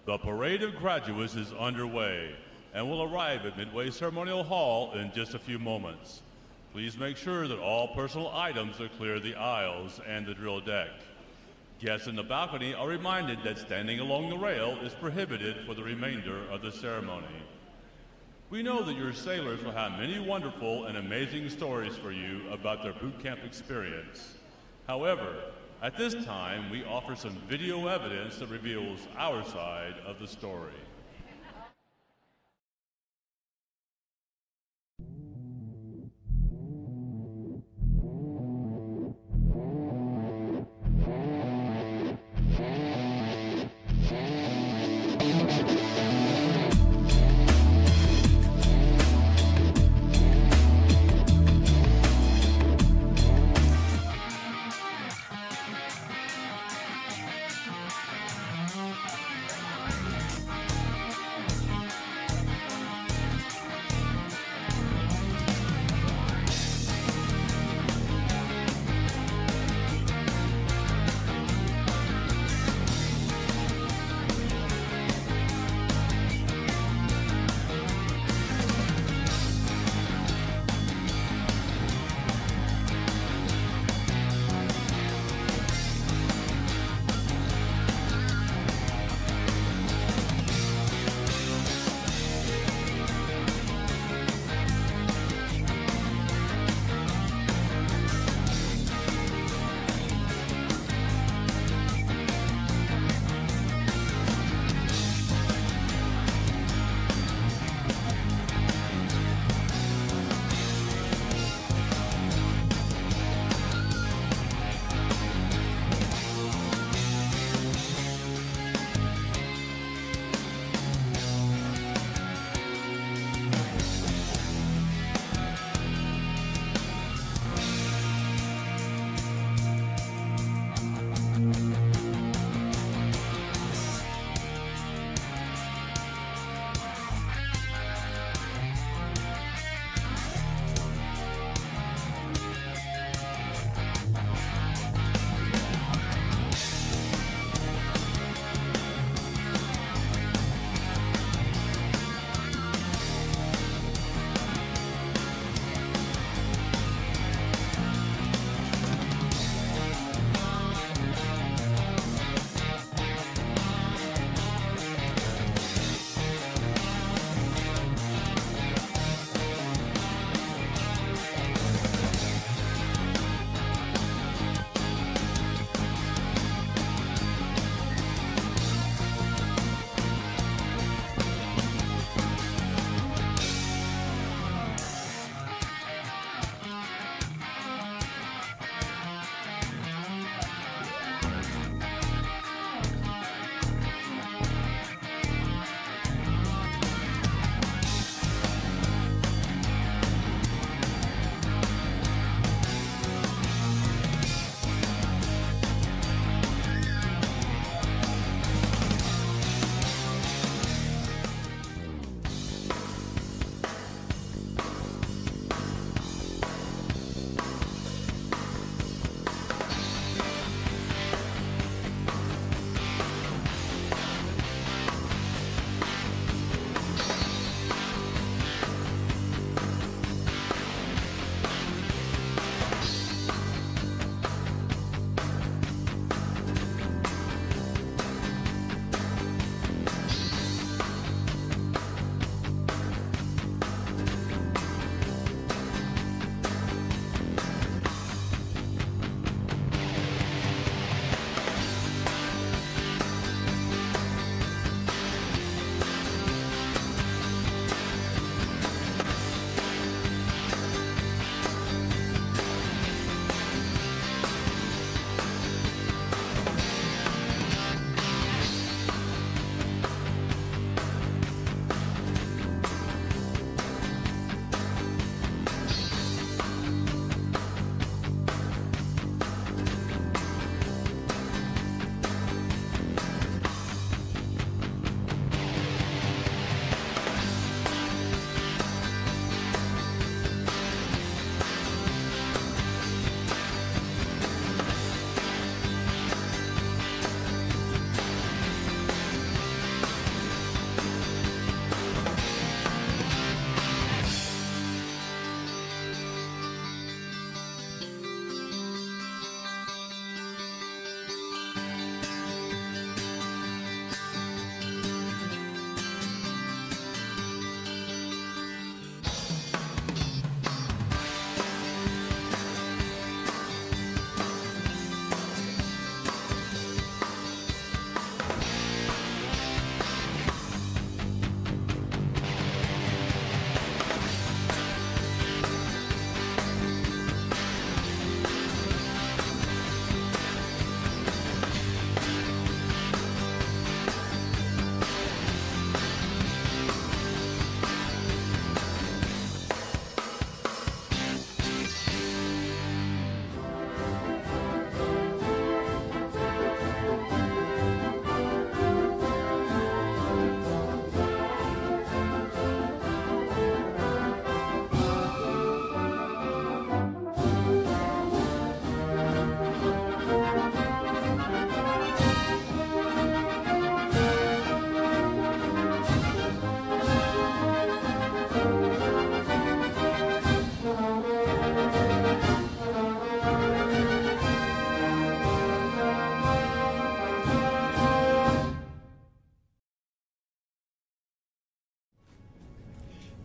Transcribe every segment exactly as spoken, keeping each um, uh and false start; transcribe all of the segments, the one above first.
The parade of graduates is underway and will arrive at Midway Ceremonial Hall in just a few moments. Please make sure that all personal items are clear of the aisles and the drill deck. Guests in the balcony are reminded that standing along the rail is prohibited for the remainder of the ceremony. We know that your sailors will have many wonderful and amazing stories for you about their boot camp experience. However, at this time, we offer some video evidence that reveals our side of the story.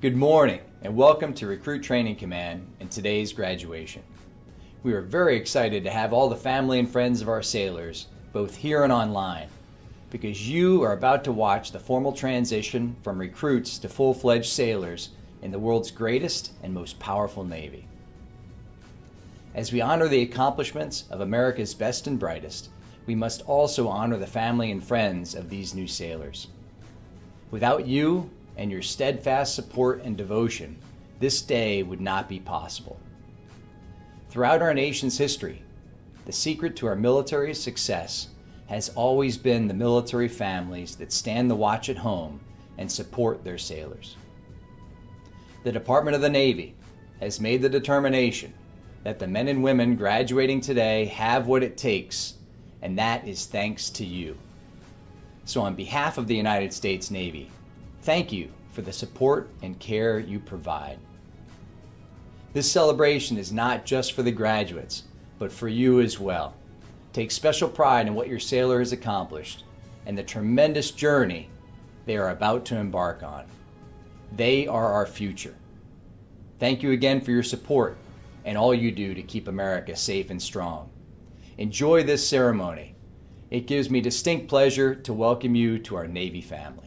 Good morning and welcome to Recruit Training Command and today's graduation. We are very excited to have all the family and friends of our sailors, both here and online, because you are about to watch the formal transition from recruits to full-fledged sailors in the world's greatest and most powerful Navy. As we honor the accomplishments of America's best and brightest, we must also honor the family and friends of these new sailors. Without you and your steadfast support and devotion, this day would not be possible. Throughout our nation's history, the secret to our military's success has always been the military families that stand the watch at home and support their sailors. The Department of the Navy has made the determination that the men and women graduating today have what it takes, and that is thanks to you. So on behalf of the United States Navy, thank you for the support and care you provide. This celebration is not just for the graduates, but for you as well. Take special pride in what your sailor has accomplished and the tremendous journey they are about to embark on. They are our future. Thank you again for your support and all you do to keep America safe and strong. Enjoy this ceremony. It gives me distinct pleasure to welcome you to our Navy family.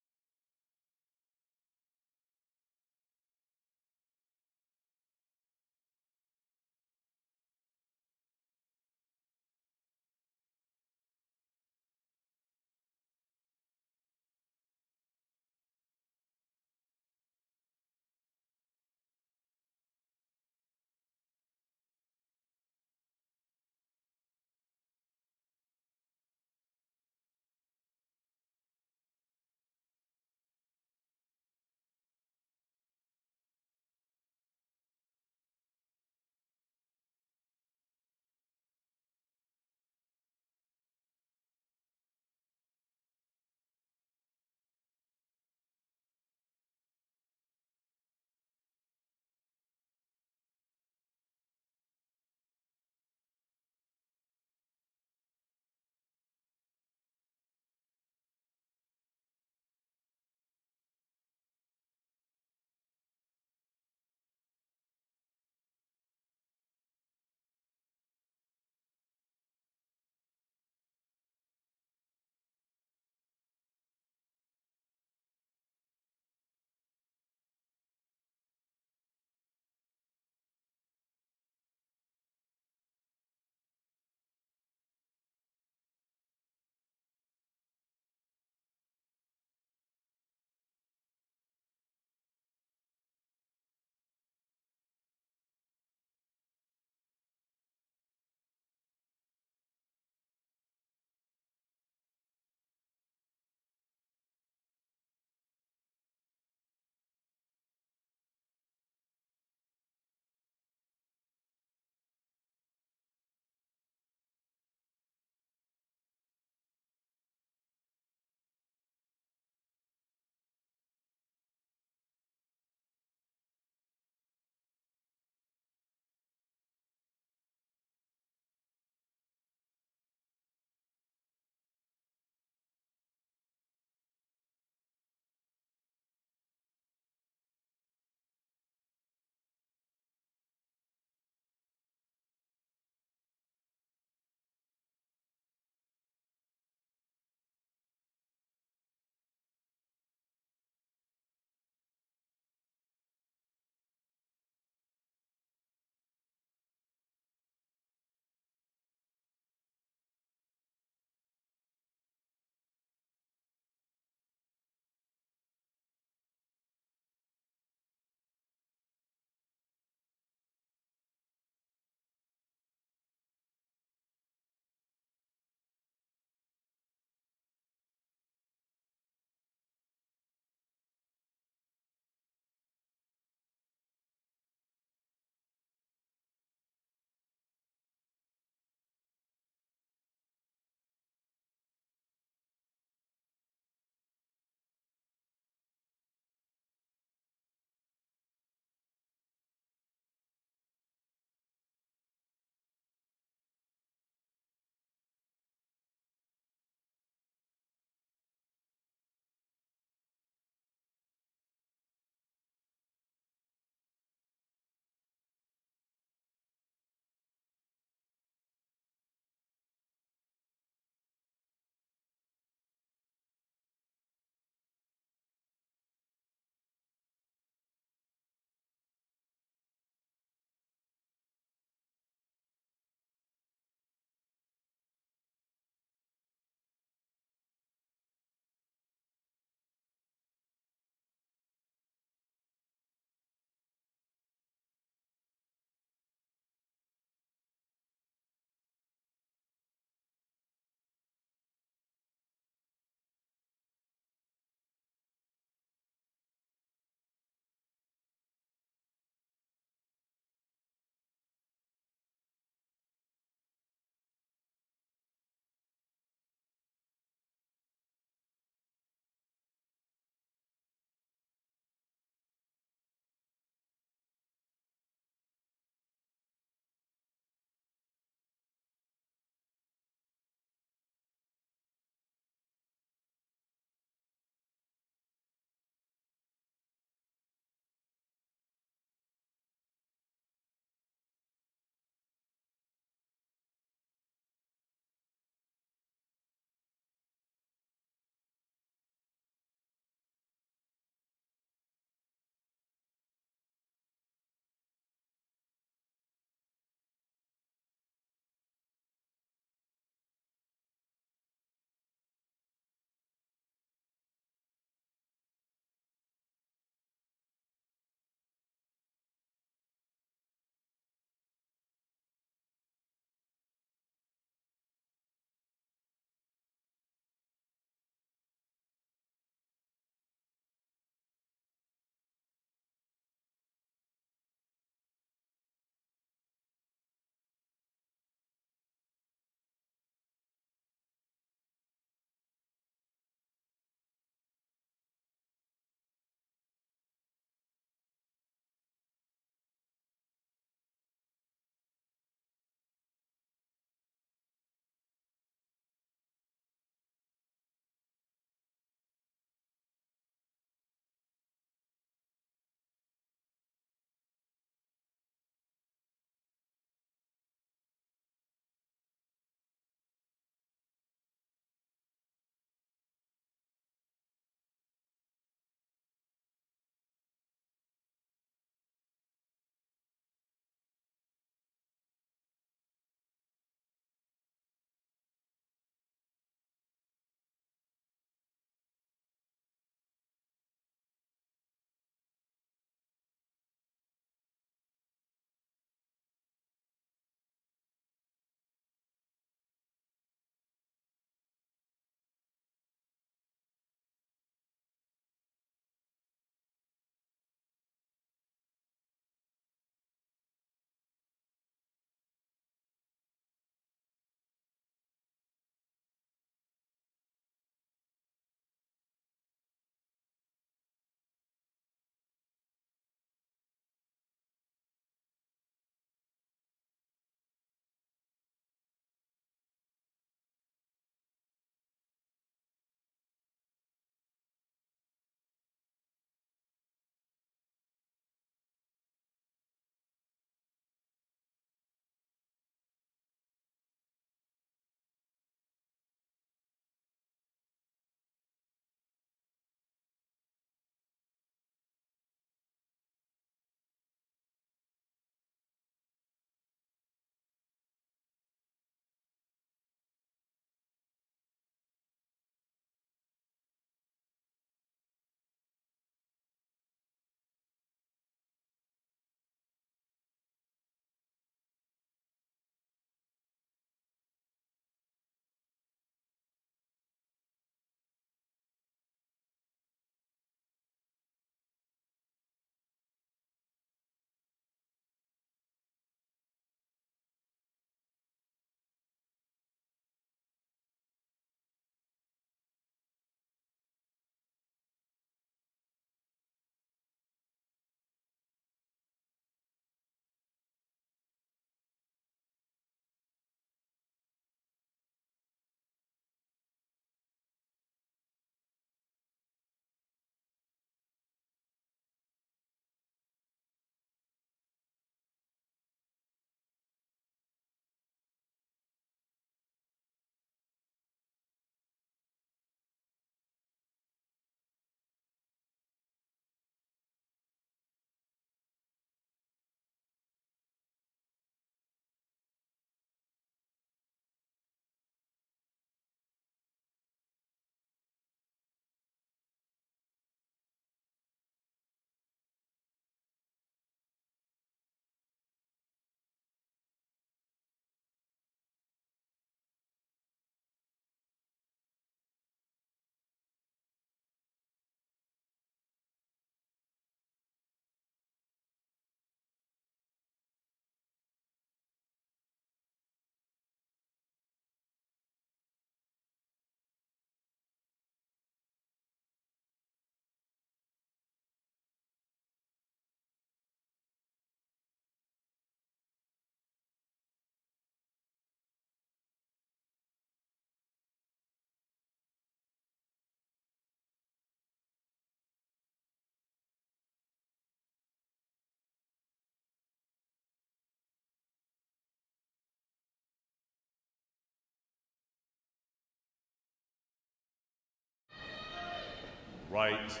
right,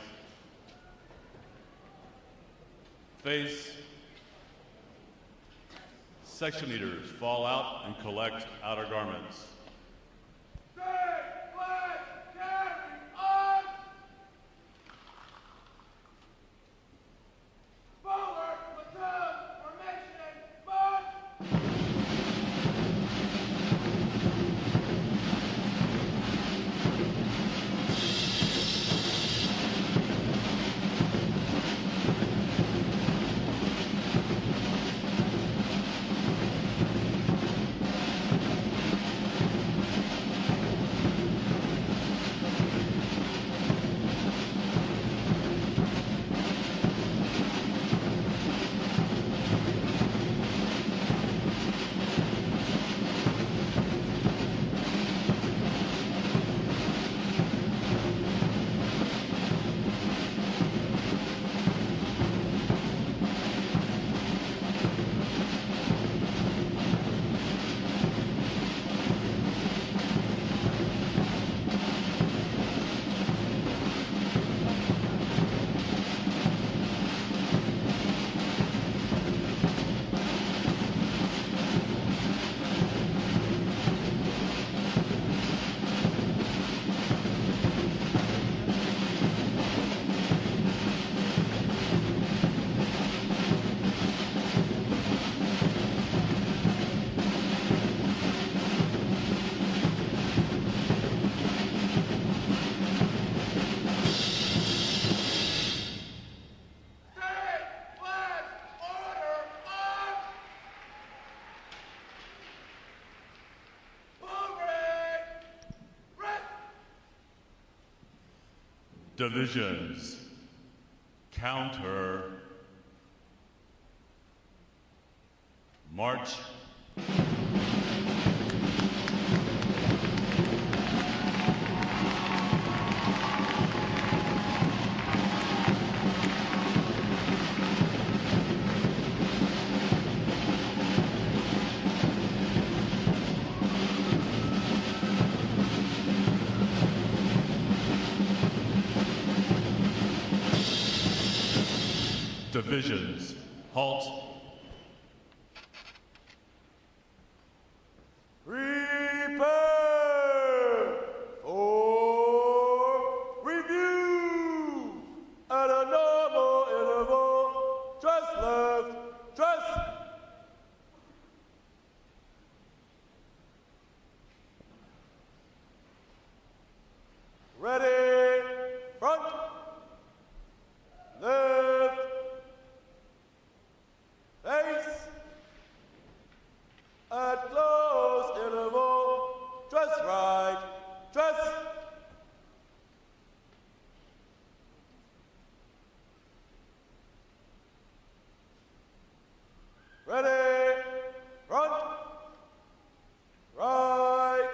face. Section leaders, fall out and collect outer garments. Divisions, counter, march. Divisions, halt. Prepare for review at a normal interval. Dress left, dress. Ready, front, left, face, at close interval, dress right, dress. Ready, front, right,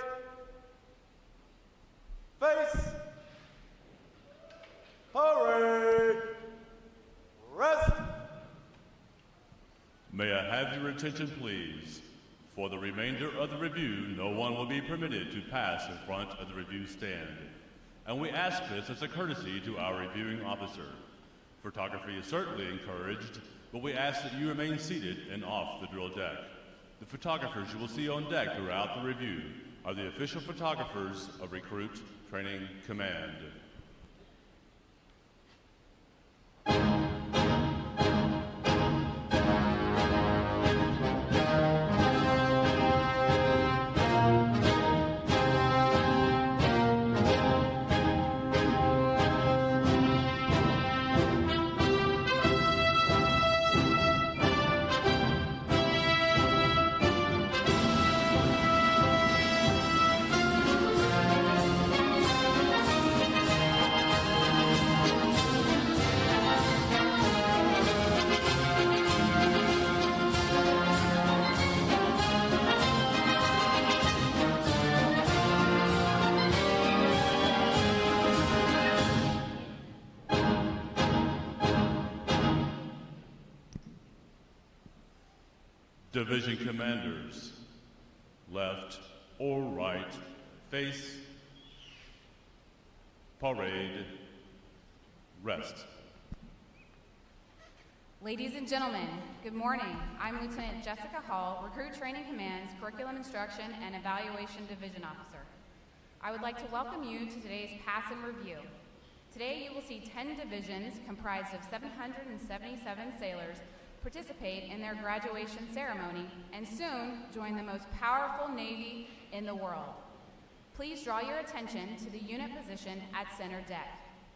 face, parade, rest. May I have your attention, please? For the remainder of the review, no one will be permitted to pass in front of the review stand. And we ask this as a courtesy to our reviewing officer. Photography is certainly encouraged, but we ask that you remain seated and off the drill deck. The photographers you will see on deck throughout the review are the official photographers of Recruit Training Command. Division commanders, left or right, face, parade, Rest. Ladies and gentlemen, good morning. I'm Lieutenant Jessica Hall, Recruit Training Command's Curriculum Instruction and Evaluation Division Officer. I would like to welcome you to today's Pass and Review. Today you will see ten divisions comprised of seven hundred seventy-seven sailors participate in their graduation ceremony and soon join the most powerful Navy in the world. Please draw your attention to the unit position at center deck.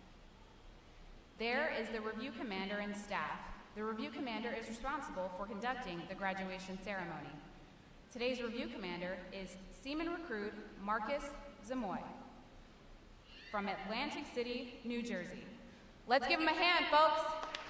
There is the Review Commander and staff. The Review Commander is responsible for conducting the graduation ceremony. Today's Review Commander is Seaman Recruit Marcus Zamoy from Atlantic City, New Jersey. Let's give him a hand, folks.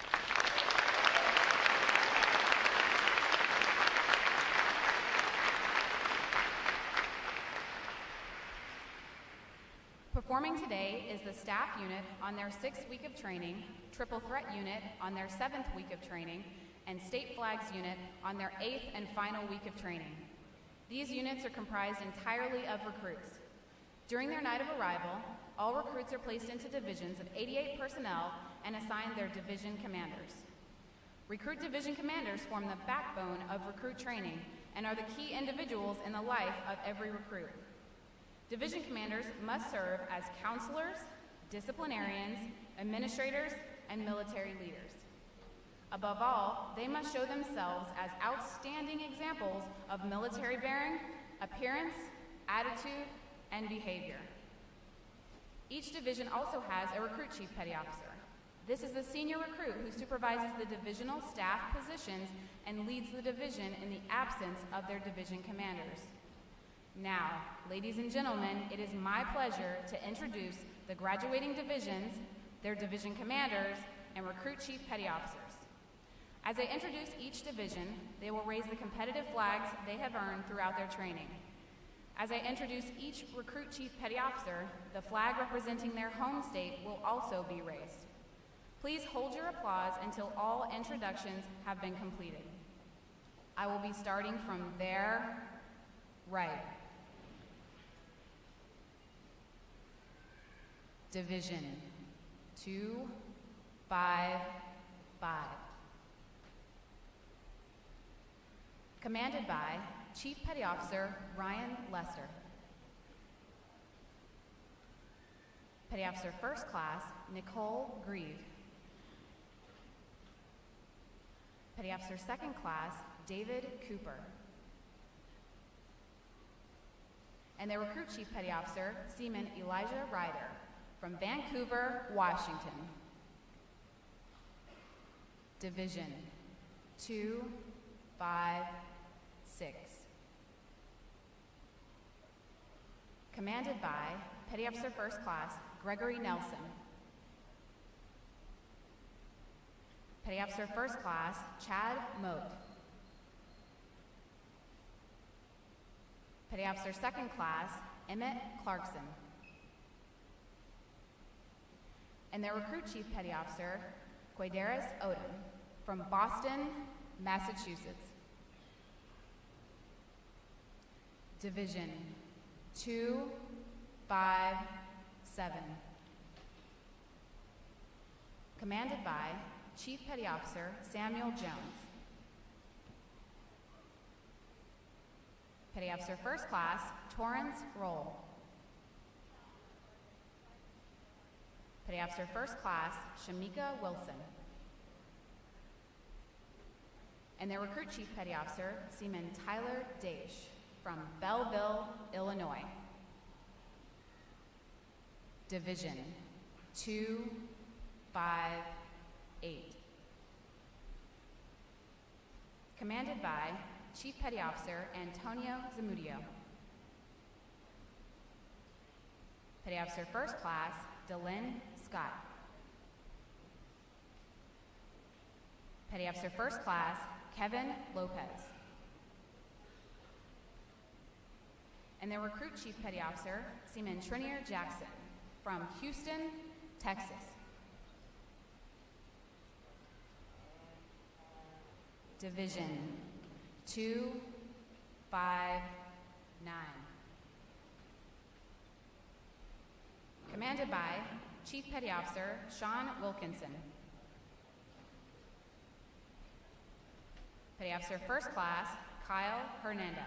Performing today is the staff unit on their sixth week of training, triple threat unit on their seventh week of training, and state flags unit on their eighth and final week of training. These units are comprised entirely of recruits. During their night of arrival, all recruits are placed into divisions of eighty-eight personnel and assigned their division commanders. Recruit division commanders form the backbone of recruit training and are the key individuals in the life of every recruit. Division commanders must serve as counselors, disciplinarians, administrators, and military leaders. Above all, they must show themselves as outstanding examples of military bearing, appearance, attitude, and behavior. Each division also has a recruit chief petty officer. This is the senior recruit who supervises the divisional staff positions and leads the division in the absence of their division commanders. Now, ladies and gentlemen, it is my pleasure to introduce the graduating divisions, their division commanders, and recruit chief petty officers. As I introduce each division, they will raise the competitive flags they have earned throughout their training. As I introduce each recruit chief petty officer, the flag representing their home state will also be raised. Please hold your applause until all introductions have been completed. I will be starting from their right. Division two, five, five. Commanded by Chief Petty Officer Ryan Lester. Petty Officer First Class Nicole Grieve. Petty Officer Second Class David Cooper. And their Recruit Chief Petty Officer Seaman Elijah Ryder from Vancouver, Washington. Division two, five, six. Commanded by Petty Officer First Class Gregory Nelson. Petty Officer First Class Chad Moat. Petty Officer Second Class Emmett Clarkson. And their Recruit Chief Petty Officer Quaideris Odom from Boston, Massachusetts. Division two, five, seven. Commanded by Chief Petty Officer Samuel Jones. Petty Officer First Class Torrance Roll. Petty Officer First Class Shamika Wilson. And their Recruit Chief Petty Officer Seaman Tyler Daish from Belleville, Illinois. Division two, five, eight. Commanded by Chief Petty Officer Antonio Zamudio. Petty Officer First Class Delyn Scott. Petty Officer First Class Kevin Lopez. And their Recruit Chief Petty Officer Seaman Trinier Jackson from Houston, Texas. Division two, five, nine. Commanded by Chief Petty Officer Sean Wilkinson. Petty Officer First Class Kyle Hernandez.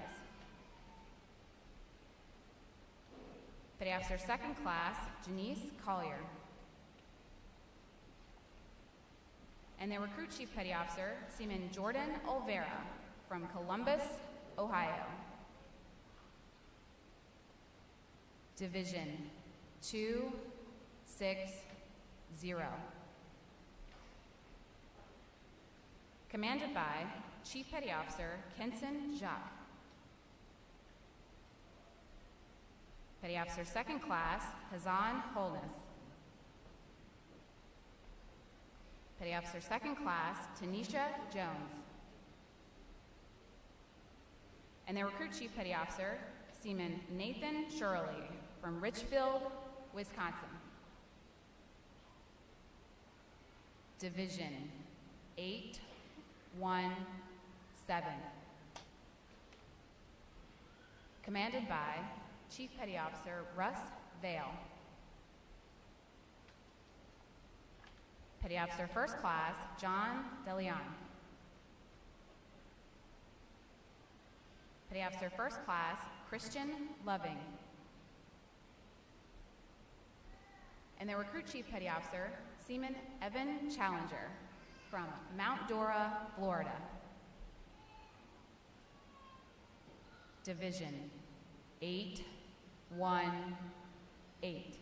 Petty Officer Second Class Janice Collier. And their Recruit Chief Petty Officer Seaman Jordan Olvera from Columbus, Ohio. Division two six zero. Commanded by Chief Petty Officer Kenson Jacques. Petty Officer Second Class Hazan Holness. Petty Officer Second Class Tanisha Jones. And their Recruit Chief Petty Officer Seaman Nathan Shirley from Richfield, Wisconsin. Division eight one seven. Commanded by Chief Petty Officer Russ Vale. Petty Officer First Class John DeLeon. Petty Officer First Class Christian Loving. And their Recruit Chief Petty Officer Seaman Evan Challenger from Mount Dora, Florida. Division eight one eight.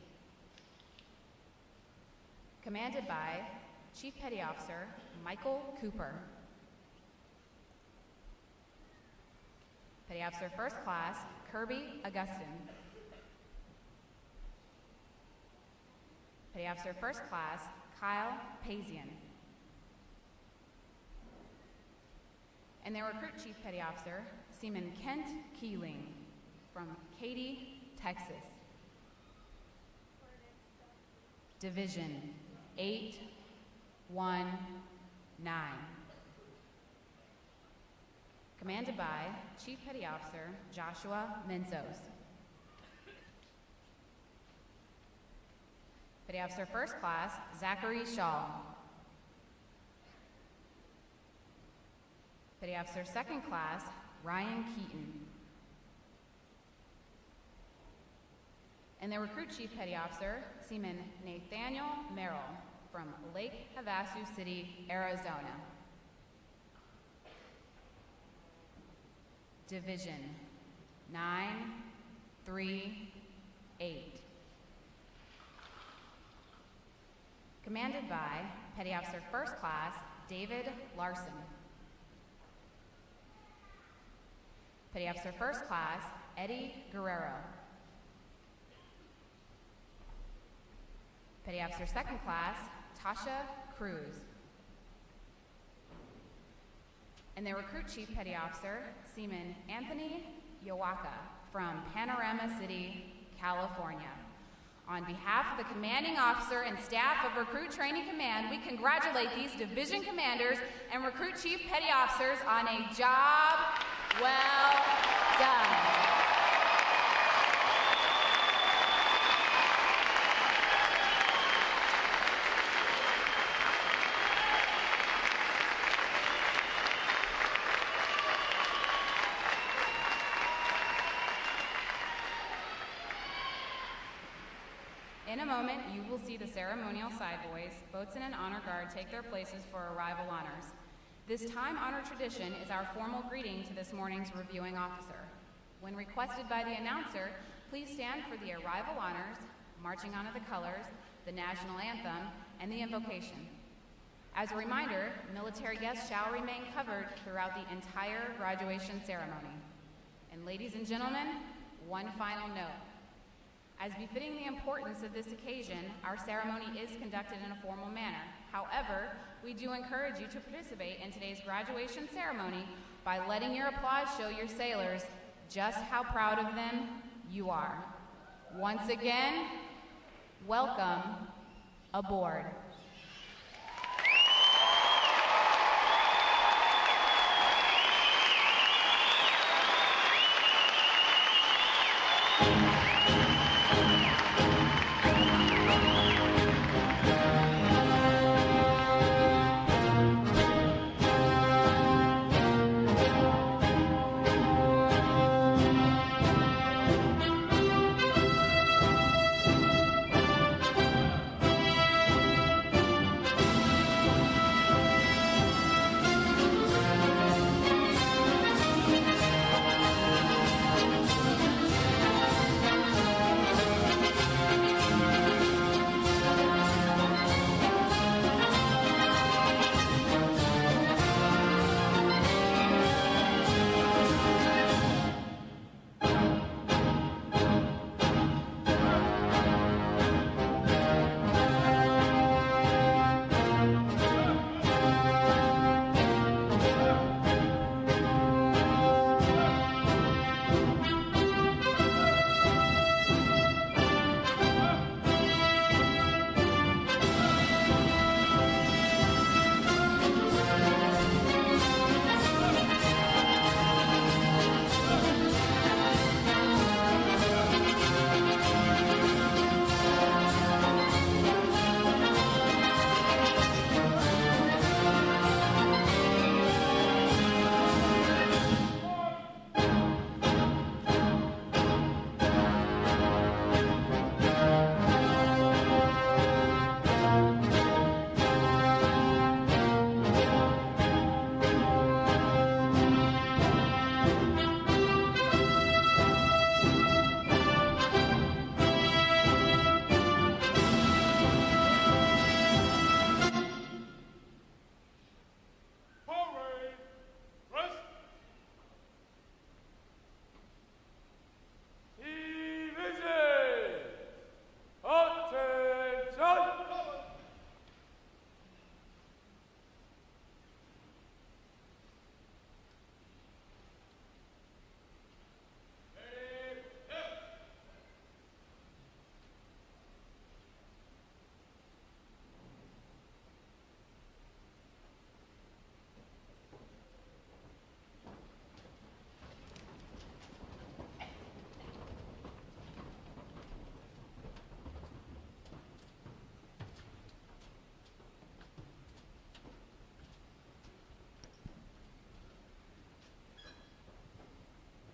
Commanded by Chief Petty Officer Michael Cooper. Petty Officer First Class Kirby Augustin. Petty Officer First Class Kyle Pazian. And their Recruit Chief Petty Officer Seaman Kent Keeling from Katy, Texas. Division eight one nine. Commanded by Chief Petty Officer Joshua Mensos. Petty Officer First Class Zachary Shaw. Petty Officer Second Class Ryan Keaton. And their Recruit Chief Petty Officer Seaman Nathaniel Merrill from Lake Havasu City, Arizona. Division nine three eight. Commanded by Petty Officer First Class David Larson. Petty Officer First Class Eddie Guerrero. Petty Officer Second Class Tasha Cruz. And their Recruit Chief Petty Officer Seaman Anthony Yawaka from Panorama City, California. On behalf of the commanding officer and staff of Recruit Training Command, we congratulate these division commanders and Recruit Chief Petty Officers on a job well done. In a moment, you will see the ceremonial side boys, boatswain and honor guard take their places for arrival honors. This time-honored tradition is our formal greeting to this morning's reviewing officer. When requested by the announcer, please stand for the arrival honors, marching on of the colors, the national anthem, and the invocation. As a reminder, military guests shall remain covered throughout the entire graduation ceremony. And ladies and gentlemen, one final note. As befitting the importance of this occasion, our ceremony is conducted in a formal manner. However, we do encourage you to participate in today's graduation ceremony by letting your applause show your sailors just how proud of them you are. Once again, welcome aboard.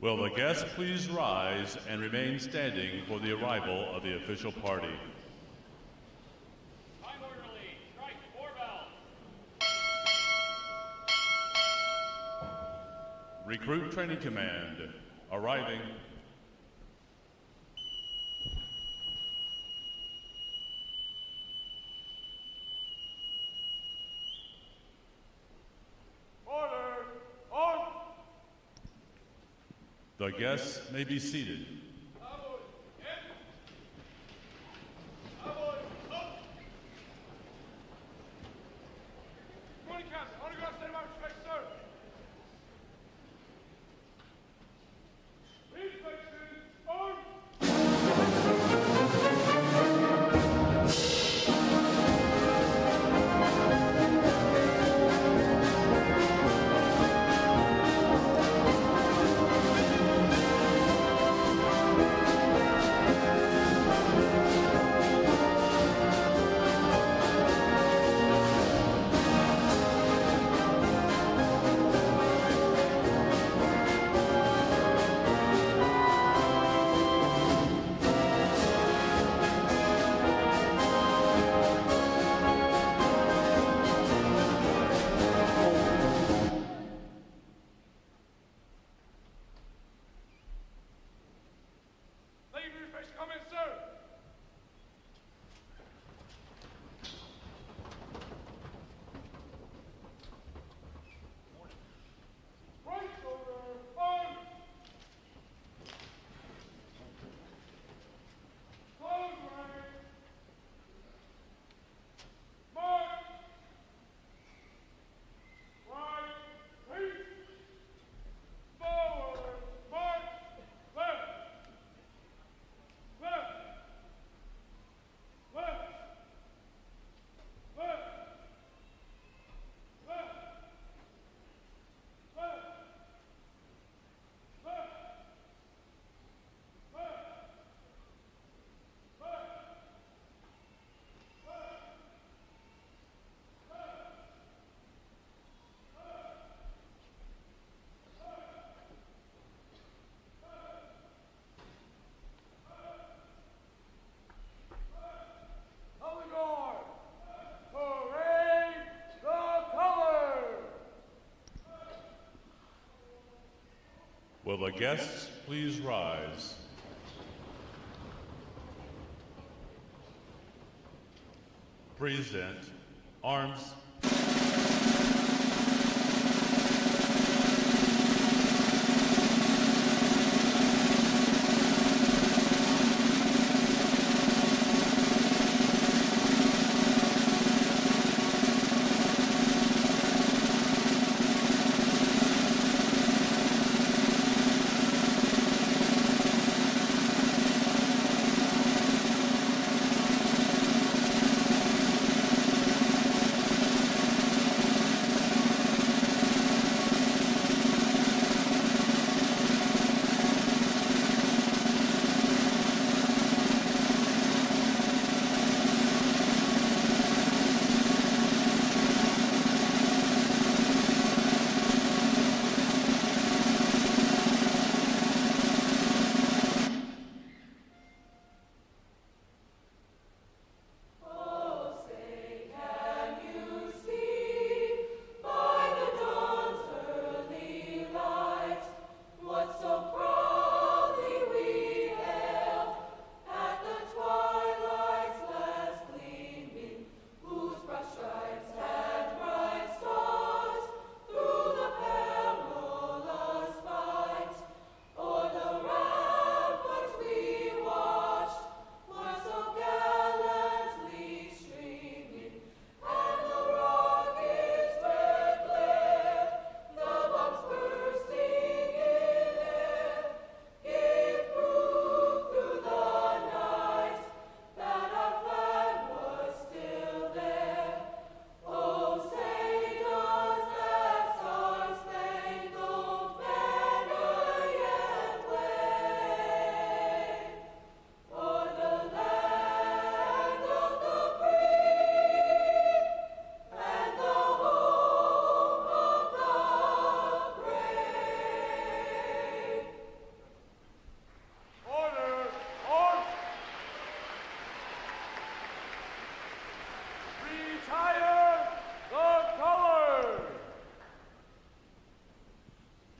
Will the guests please rise and remain standing for the arrival of the official party? Time orderly, strike four bells. Recruit Training Command, arriving. Order. On. The guests may be seated. Morning, Captain. Autograph state of my respect, sir. Inspection. On. Thank you for your special comment, sir. Right shoulder. On. Close right. Mark. Right. Peace. Forward. Mark. Left. Left. Left. Left. Left. Left. Left. Color guard. Parade the colors. Will the guests please rise? Present arms.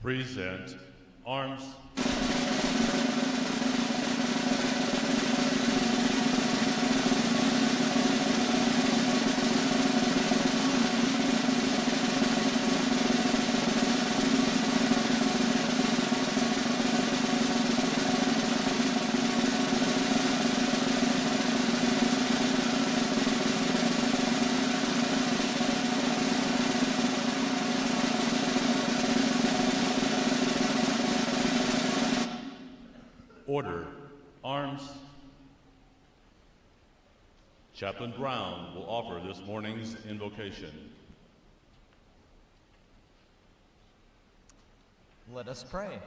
Present arms. Order, arms. Chaplain Brown will offer this morning's invocation. Let us pray.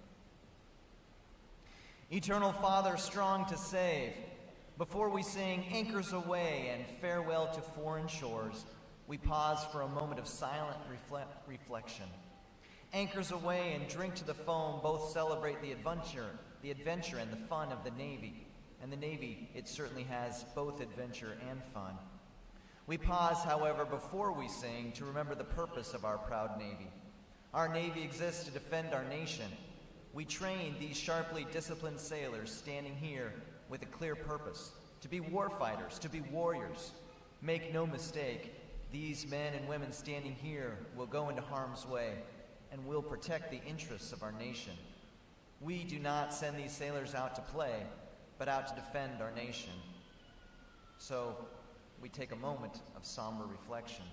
Eternal Father, strong to save, before we sing Anchors Away and Farewell to Foreign Shores, we pause for a moment of silent refle- reflection. Anchors Away and Drink to the Foam both celebrate the adventure, the adventure and the fun of the Navy. And the Navy, it certainly has both adventure and fun. We pause, however, before we sing to remember the purpose of our proud Navy. Our Navy exists to defend our nation. We train these sharply disciplined sailors standing here with a clear purpose, to be warfighters, to be warriors. Make no mistake, these men and women standing here will go into harm's way and will protect the interests of our nation. We do not send these sailors out to play, but out to defend our nation. So we take a moment of somber reflection.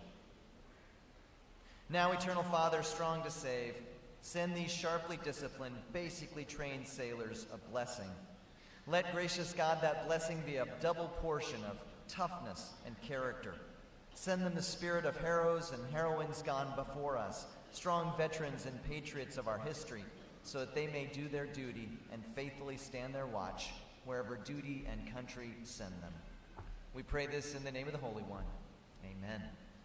Now, Eternal Father, strong to save, send these sharply disciplined, basically trained sailors a blessing. Let, gracious God, that blessing be a double portion of toughness and character. Send them the spirit of heroes and heroines gone before us, strong veterans and patriots of our history, so that they may do their duty and faithfully stand their watch wherever duty and country send them. We pray this in the name of the Holy One. Amen.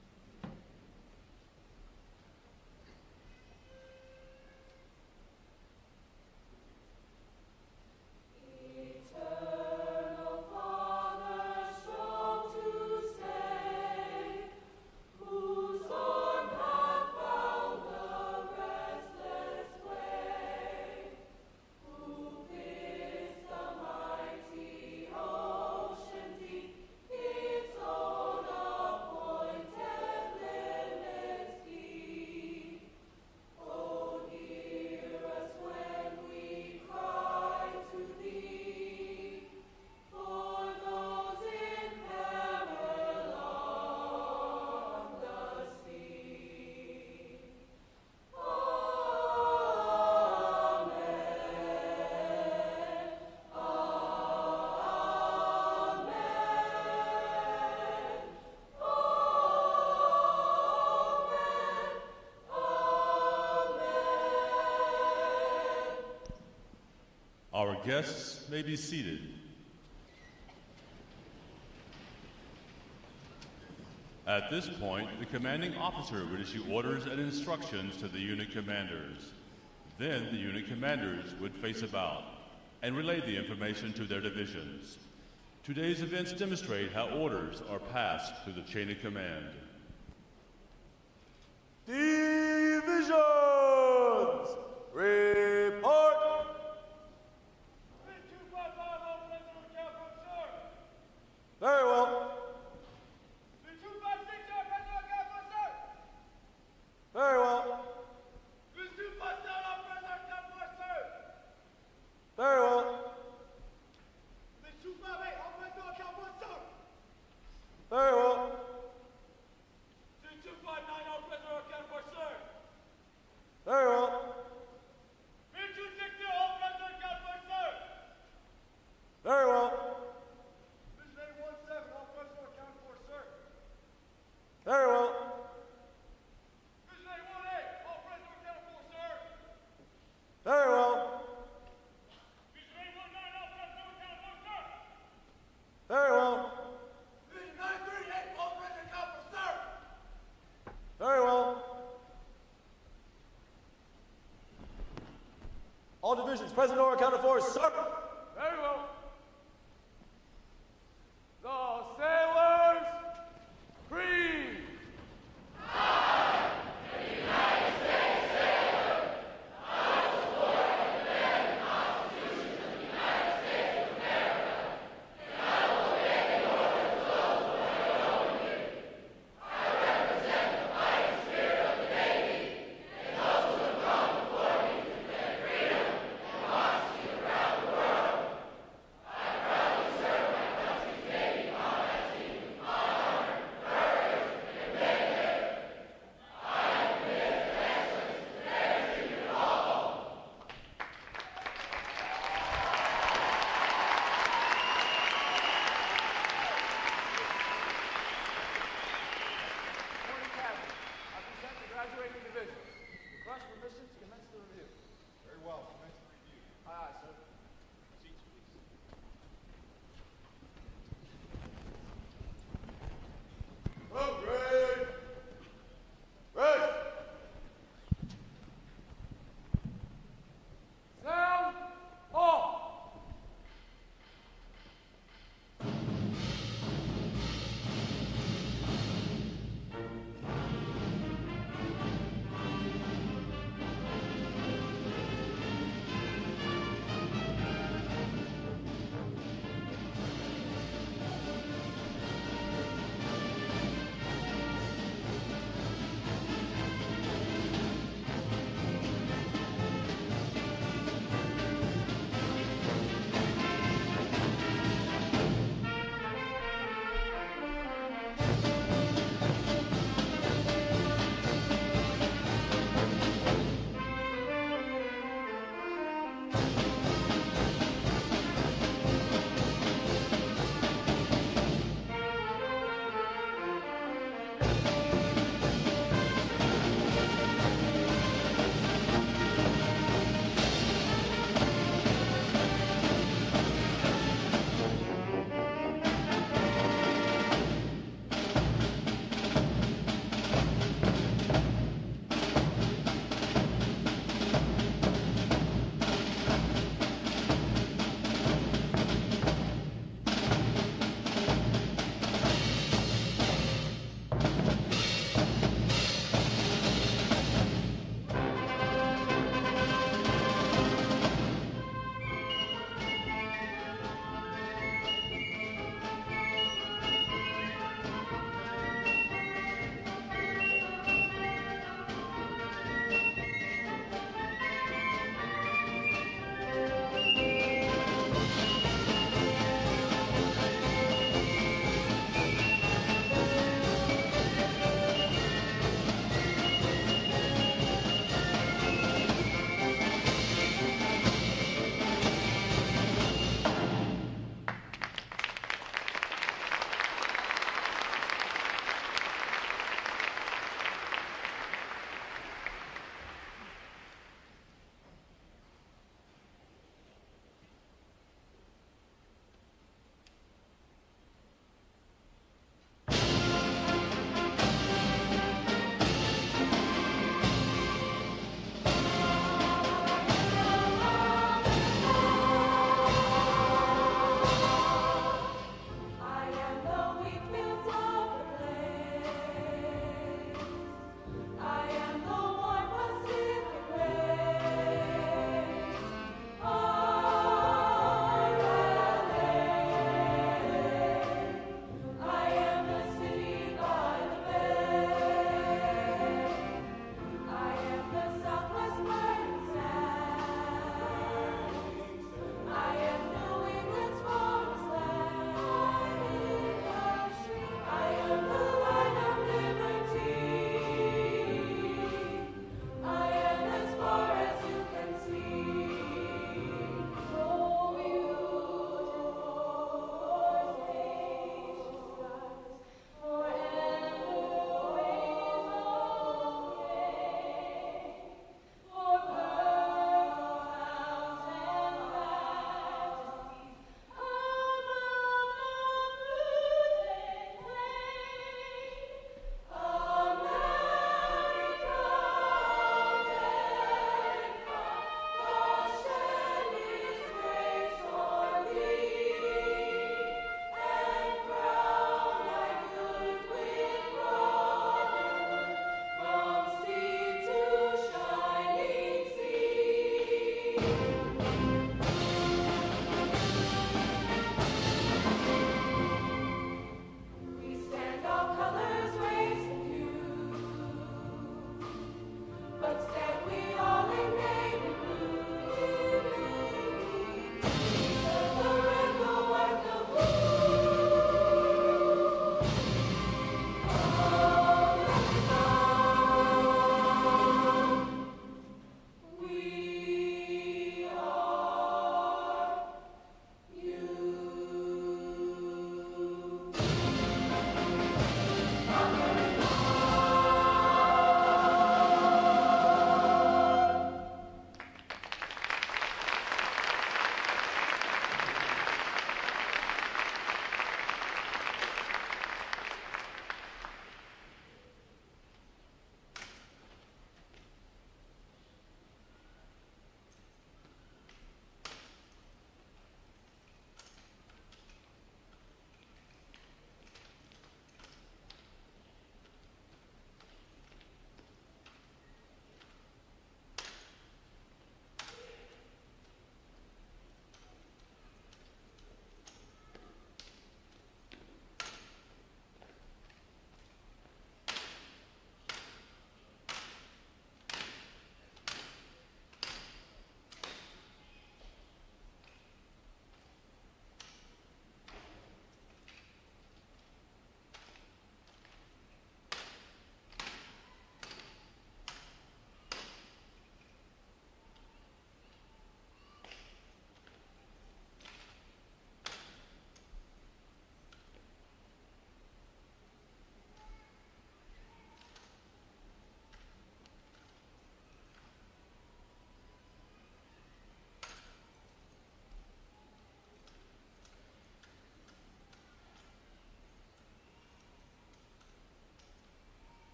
Our guests may be seated. At this point, the commanding officer would issue orders and instructions to the unit commanders. Then the unit commanders would face about and relay the information to their divisions. Today's events demonstrate how orders are passed through the chain of command. Divisions! Report! Very well. Very well. Very well. Very well. Very well. Very well. Very well. Very well. Very well. Very well. All divisions present or accounted for, sir. Very well. The sailors free. I, the United States sailor,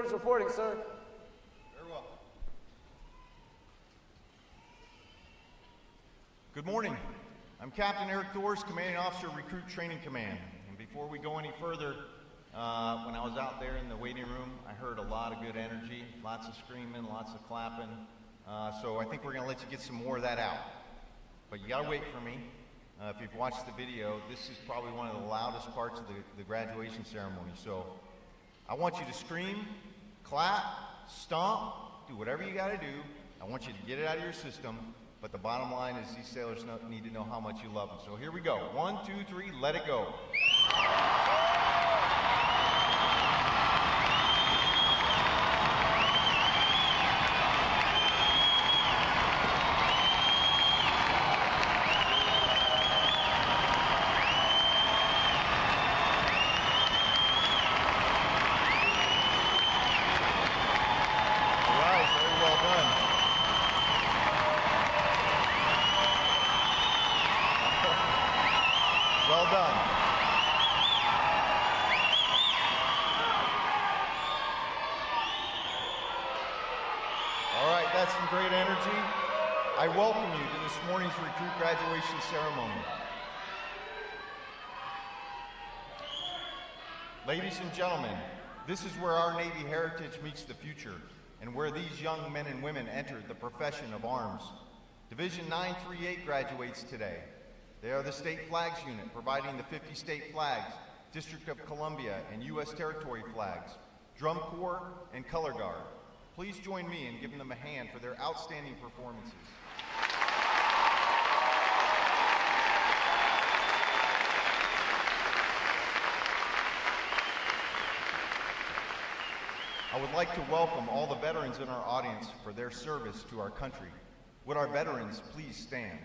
units reporting, sir. Very well. Good morning. I'm Captain Eric Thors, Commanding Officer, Recruit Training Command. And before we go any further, uh, when I was out there in the waiting room, I heard a lot of good energy, lots of screaming, lots of clapping. Uh, so I think we're going to let you get some more of that out. But you got to wait for me. Uh, if you've watched the video, this is probably one of the loudest parts of the, the graduation ceremony. So I want you to scream, clap, stomp, do whatever you got to do. I want you to get it out of your system. But the bottom line is these sailors know, need to know how much you love them. So here we go. One, two, three, let it go. Great energy. I welcome you to this morning's recruit graduation ceremony. Ladies and gentlemen, this is where our Navy heritage meets the future and where these young men and women enter the profession of arms. Division nine thirty-eight graduates today. They are the State Flags Unit, providing the fifty state flags, District of Columbia and U S Territory flags, Drum Corps, and Color Guard. Please join me in giving them a hand for their outstanding performances. I would like to welcome all the veterans in our audience for their service to our country. Would our veterans please stand?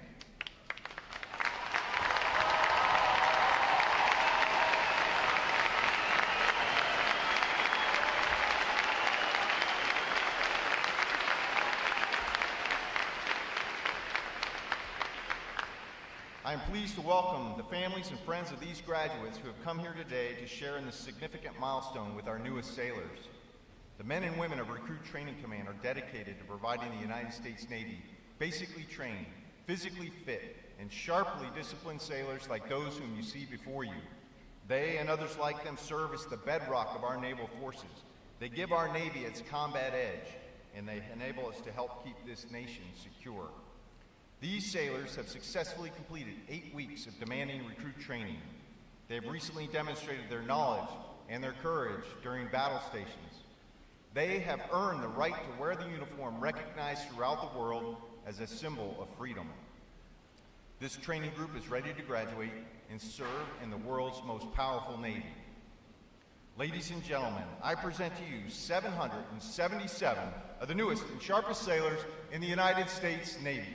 I am pleased to welcome the families and friends of these graduates who have come here today to share in this significant milestone with our newest sailors. The men and women of Recruit Training Command are dedicated to providing the United States Navy basically trained, physically fit, and sharply disciplined sailors like those whom you see before you. They and others like them serve as the bedrock of our naval forces. They give our Navy its combat edge, and they enable us to help keep this nation secure. These sailors have successfully completed eight weeks of demanding recruit training. They have recently demonstrated their knowledge and their courage during battle stations. They have earned the right to wear the uniform recognized throughout the world as a symbol of freedom. This training group is ready to graduate and serve in the world's most powerful Navy. Ladies and gentlemen, I present to you seven hundred seventy-seven of the newest and sharpest sailors in the United States Navy.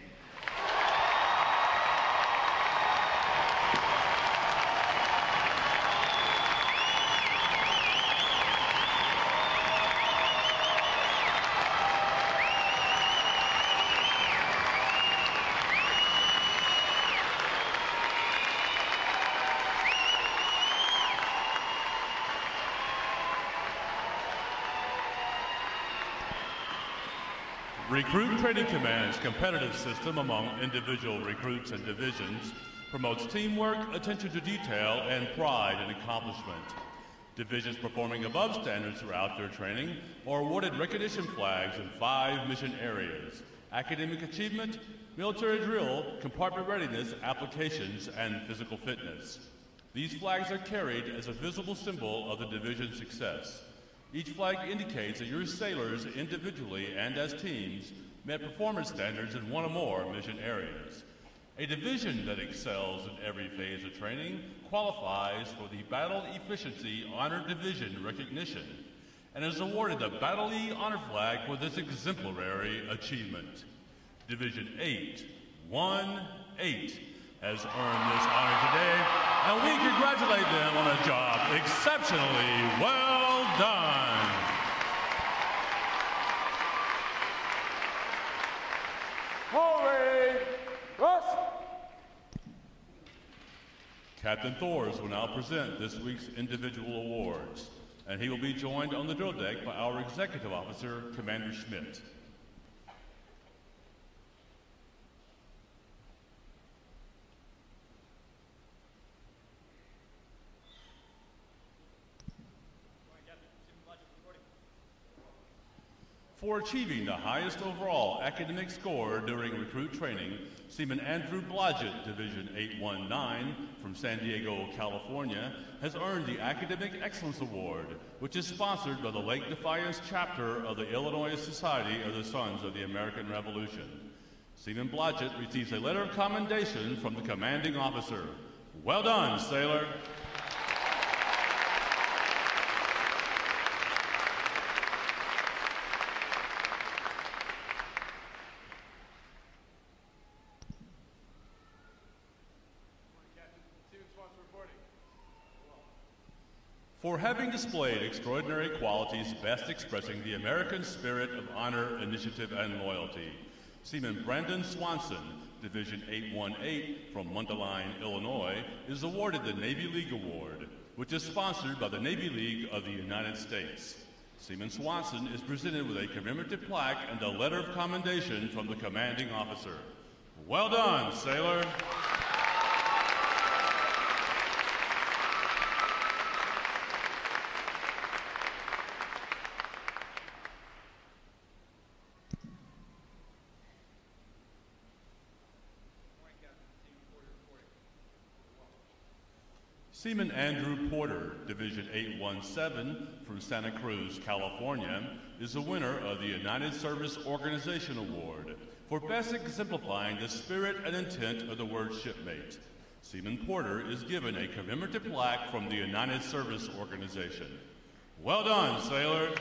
Recruit Training Command's competitive system among individual recruits and divisions promotes teamwork, attention to detail, and pride in accomplishment. Divisions performing above standards throughout their training are awarded recognition flags in five mission areas: academic achievement, military drill, compartment readiness, applications, and physical fitness. These flags are carried as a visible symbol of the division's success. Each flag indicates that your sailors, individually and as teams, met performance standards in one or more mission areas. A division that excels in every phase of training qualifies for the Battle Efficiency Honor Division recognition and is awarded the Battle E Honor Flag for this exemplary achievement. Division eight one eight has earned this honor today, and we congratulate them on a job exceptionally well done. Holy Rush! Captain Thors will now present this week's individual awards. and he will be joined on the drill deck by our Executive Officer, Commander Schmidt. For achieving the highest overall academic score during recruit training, Seaman Andrew Blodgett, Division eight one nine from San Diego, California, has earned the Academic Excellence Award, which is sponsored by the Lake Defiance chapter of the Illinois Society of the Sons of the American Revolution. Seaman Blodgett receives a letter of commendation from the commanding officer. Well done, sailor. For having displayed extraordinary qualities best expressing the American spirit of honor, initiative, and loyalty, Seaman Brandon Swanson, Division eight one eight from Mundelein, Illinois, is awarded the Navy League Award, which is sponsored by the Navy League of the United States. Seaman Swanson is presented with a commemorative plaque and a letter of commendation from the commanding officer. Well done, sailor. Seaman Andrew Porter, Division eight one seven from Santa Cruz, California, is the winner of the United Service Organization Award for best exemplifying the spirit and intent of the word shipmate. Seaman Porter is given a commemorative plaque from the United Service Organization. Well done, sailor.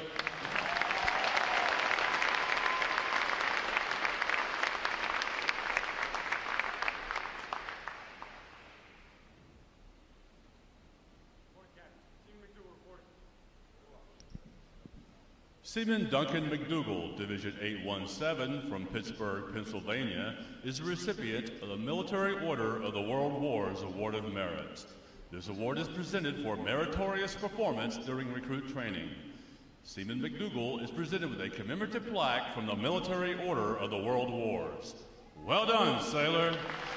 Seaman Duncan McDougall, Division eight one seven from Pittsburgh, Pennsylvania, is the recipient of the Military Order of the World War's Award of Merit. This award is presented for meritorious performance during recruit training. Seaman McDougall is presented with a commemorative plaque from the Military Order of the World Wars. Well done, sailor.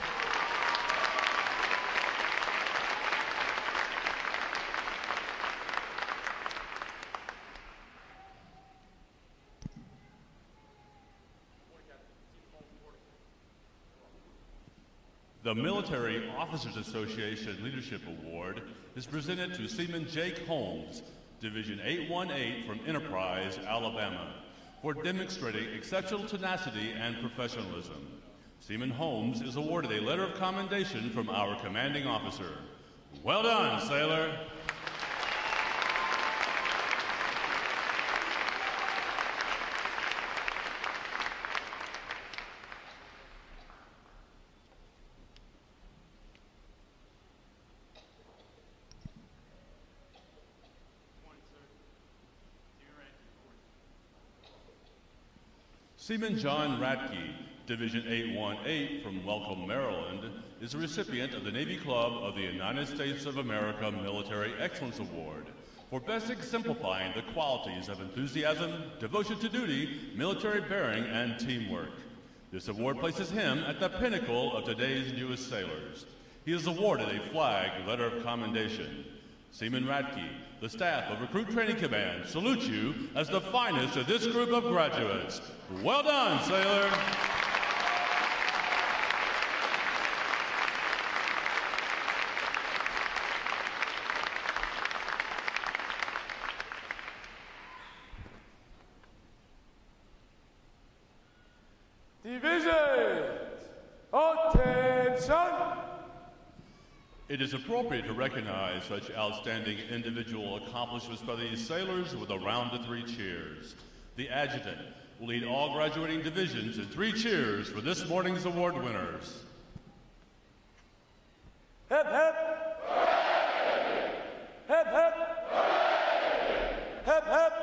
The Military Officers Association Leadership Award is presented to Seaman Jake Holmes, Division eight one eight from Enterprise, Alabama, for demonstrating exceptional tenacity and professionalism. Seaman Holmes is awarded a letter of commendation from our commanding officer. Well done, sailor. Seaman John Radke, Division eight one eight from Welcome, Maryland, is a recipient of the Navy Club of the United States of America Military Excellence Award for best exemplifying the qualities of enthusiasm, devotion to duty, military bearing, and teamwork. This award places him at the pinnacle of today's newest sailors. He is awarded a flag letter of commendation. Seaman Radke, the staff of Recruit Training Command, salute you as the finest of this group of graduates. Well done, sailor. Division, attention! It is appropriate to recognize such outstanding individual accomplishments by these sailors with a round of three cheers. The adjutant will lead all graduating divisions in three cheers for this morning's award winners. Hip, hip! Hip, hip! Hip, hip!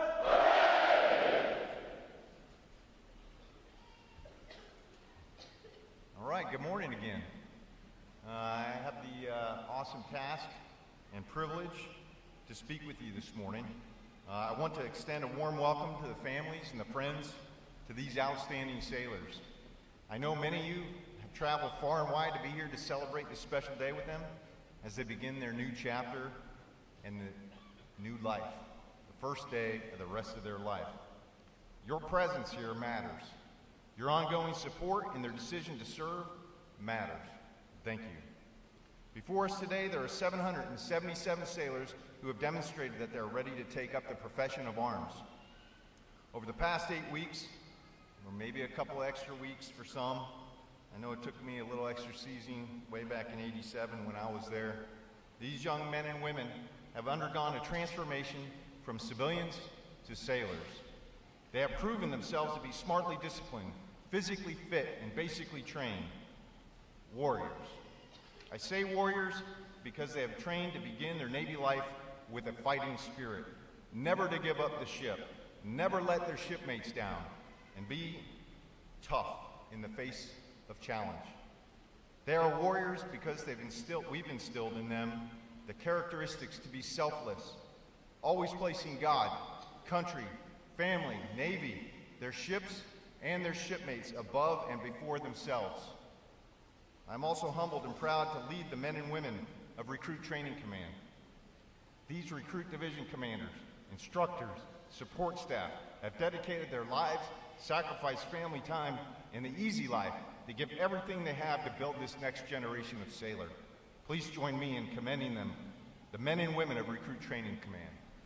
All right, good morning again. Uh, I have the uh, awesome task and privilege to speak with you this morning Uh, I want to extend a warm welcome to the families and the friends to these outstanding sailors. I know many of you have traveled far and wide to be here to celebrate this special day with them as they begin their new chapter and the new life, the first day of the rest of their life. Your presence here matters. Your ongoing support and their decision to serve matters. Thank you. Before us today, there are seven hundred seventy-seven sailors who have demonstrated that they're ready to take up the profession of arms. Over the past eight weeks, or maybe a couple extra weeks for some, I know it took me a little extra season way back in eighty-seven when I was there, these young men and women have undergone a transformation from civilians to sailors. They have proven themselves to be smartly disciplined, physically fit, and basically trained warriors. I say warriors because they have trained to begin their Navy life with a fighting spirit, never to give up the ship, never let their shipmates down, and be tough in the face of challenge. They are warriors because they've instilled, we've instilled in them the characteristics to be selfless, always placing God, country, family, Navy, their ships, and their shipmates above and before themselves. I'm also humbled and proud to lead the men and women of Recruit Training Command. These Recruit Division commanders, instructors, support staff have dedicated their lives, sacrificed family time, and the easy life to give everything they have to build this next generation of sailor. Please join me in commending them, the men and women of Recruit Training Command.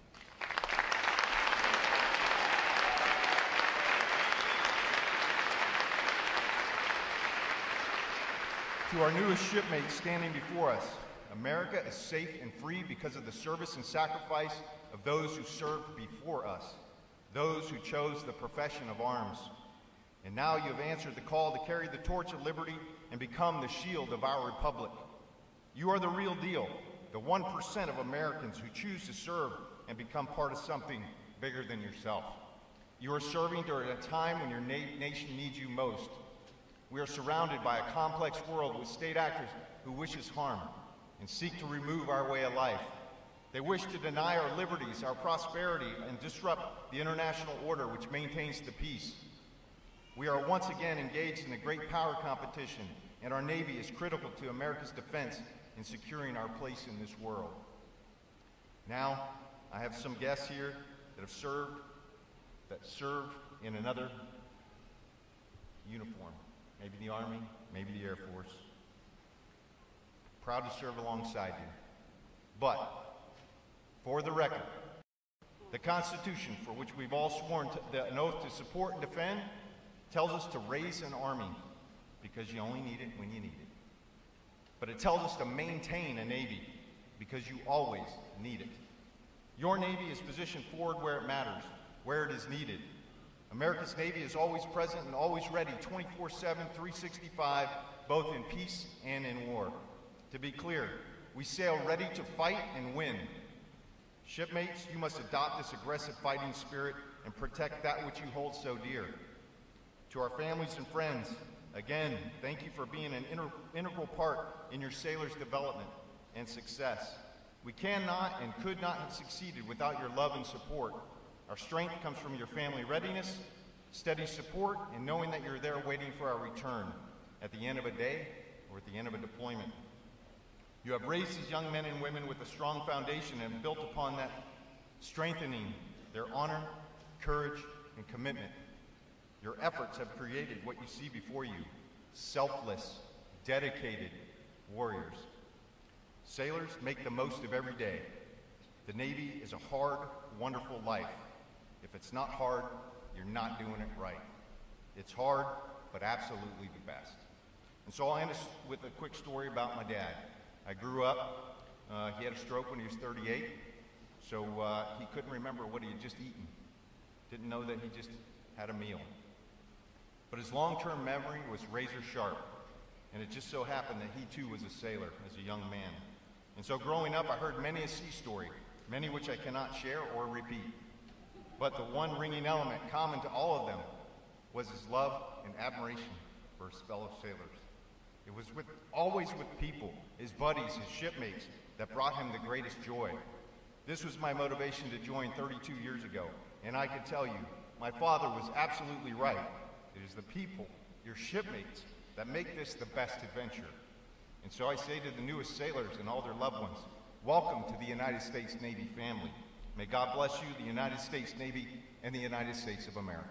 To our newest shipmates standing before us, America is safe and free because of the service and sacrifice of those who served before us, those who chose the profession of arms. And now you have answered the call to carry the torch of liberty and become the shield of our republic. You are the real deal, the one percent of Americans who choose to serve and become part of something bigger than yourself. You are serving during a time when your na- nation needs you most. We are surrounded by a complex world with state actors who wish us harm and seek to remove our way of life. They wish to deny our liberties, our prosperity, and disrupt the international order which maintains the peace. We are once again engaged in a great power competition, and our Navy is critical to America's defense in securing our place in this world. Now, I have some guests here that have served, that serve in another uniform. Maybe the Army, maybe the Air Force. Proud to serve alongside you. But, for the record, the Constitution, for which we've all sworn to, the, an oath to support and defend, tells us to raise an army because you only need it when you need it. But it tells us to maintain a Navy because you always need it. Your Navy is positioned forward where it matters, where it is needed. America's Navy is always present and always ready, twenty-four seven, three sixty-five, both in peace and in war. To be clear, we sail ready to fight and win. Shipmates, you must adopt this aggressive fighting spirit and protect that which you hold so dear. To our families and friends, again, thank you for being an inter- integral part in your sailors' development and success. We cannot and could not have succeeded without your love and support. Our strength comes from your family readiness, steady support, and knowing that you're there waiting for our return at the end of a day or at the end of a deployment. You have raised these young men and women with a strong foundation and built upon that, strengthening their honor, courage, and commitment. Your efforts have created what you see before you, selfless, dedicated warriors. Sailors, make the most of every day. The Navy is a hard, wonderful life. If it's not hard, you're not doing it right. It's hard, but absolutely the best. And so I'll end us with a quick story about my dad. I grew up, uh, he had a stroke when he was thirty-eight, so uh, he couldn't remember what he had just eaten. Didn't know that he just had a meal. But his long-term memory was razor sharp, and it just so happened that he too was a sailor as a young man. And so growing up, I heard many a sea story, many which I cannot share or repeat. But the one ringing element common to all of them was his love and admiration for his fellow sailors. It was with, always with people, his buddies, his shipmates, that brought him the greatest joy. This was my motivation to join thirty-two years ago, and I can tell you, my father was absolutely right. It is the people, your shipmates, that make this the best adventure. And so I say to the newest sailors and all their loved ones, welcome to the United States Navy family. May God bless you, the United States Navy, and the United States of America.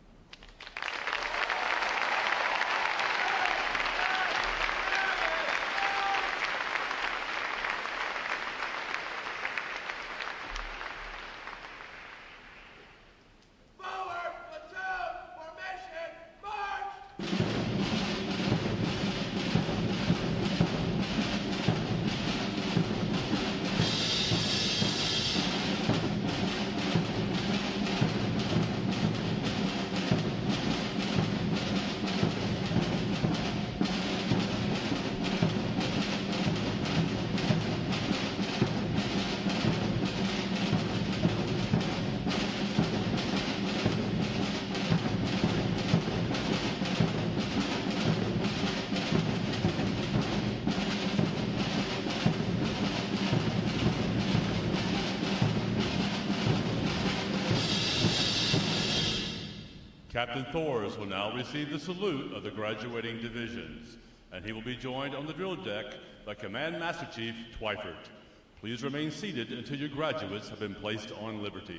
Captain Thors will now receive the salute of the graduating divisions, and he will be joined on the drill deck by Command Master Chief Twyford. Please remain seated until your graduates have been placed on liberty.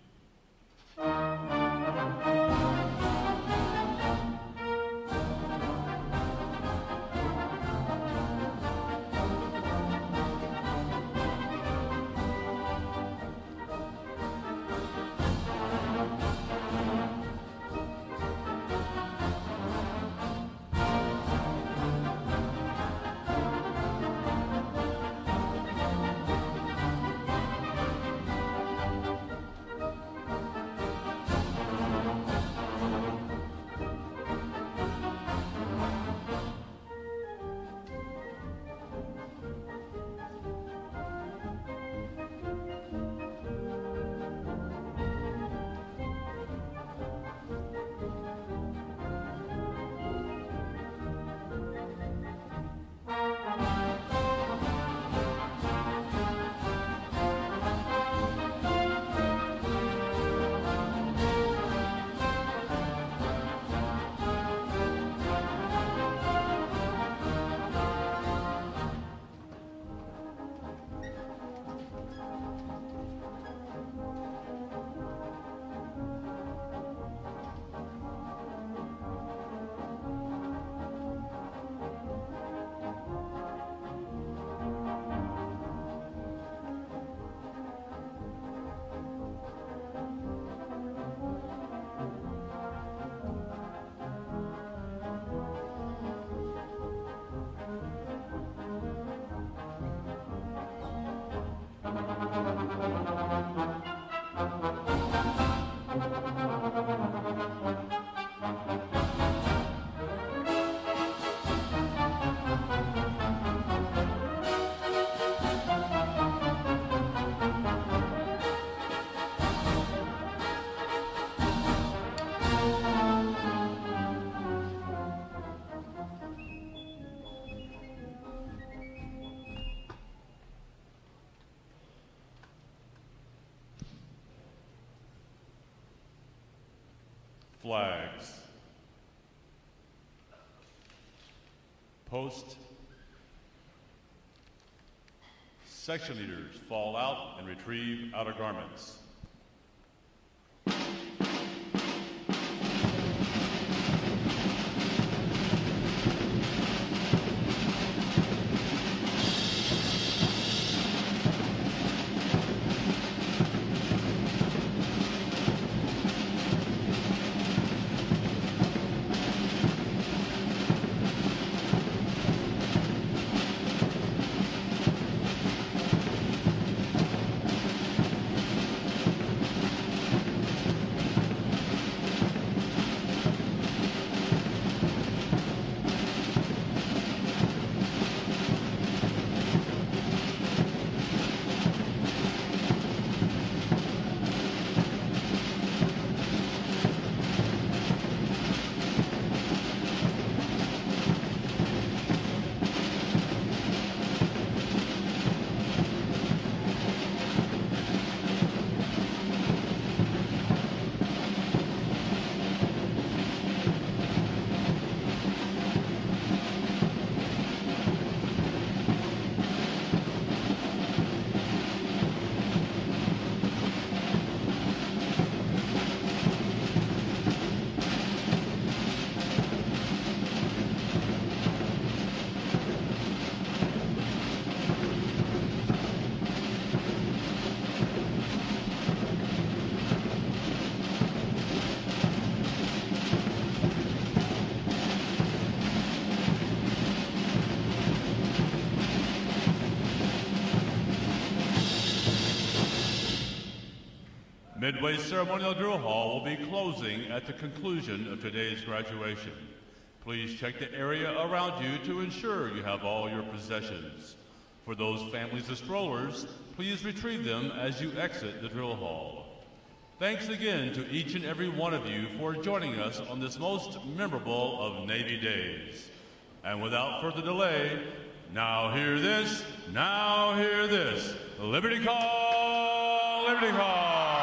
Flags. Post. Section leaders fall out and retrieve outer garments. Midway Ceremonial Drill Hall will be closing at the conclusion of today's graduation. Please check the area around you to ensure you have all your possessions. For those families of strollers, please retrieve them as you exit the drill hall. Thanks again to each and every one of you for joining us on this most memorable of Navy days. And without further delay, now hear this, now hear this. Liberty Call, Liberty Call.